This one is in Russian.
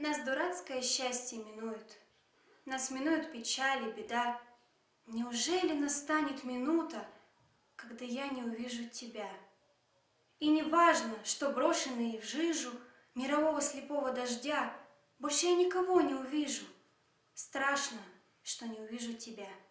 Нас дурацкое счастье минует, нас минуют печали, беда. Неужели настанет минута, когда я не увижу тебя? И не важно, что брошенные в жижу мирового слепого дождя, больше я никого не увижу. Страшно, что не увижу тебя.